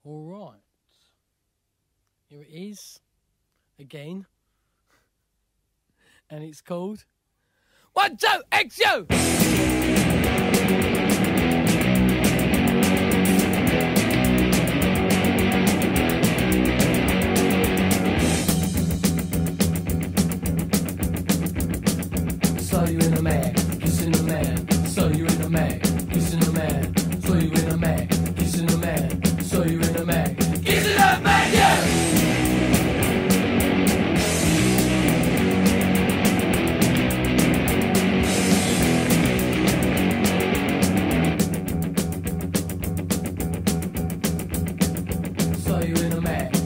Alright. Here it is. Again. And it's called 1, 2, XU! Saw you in a mag, kissing a man. Saw you in a mag, kissing a man. Saw you in a mag, kissing a man. Saw you in a mag, kissing a man, yeah! Saw you in a mag,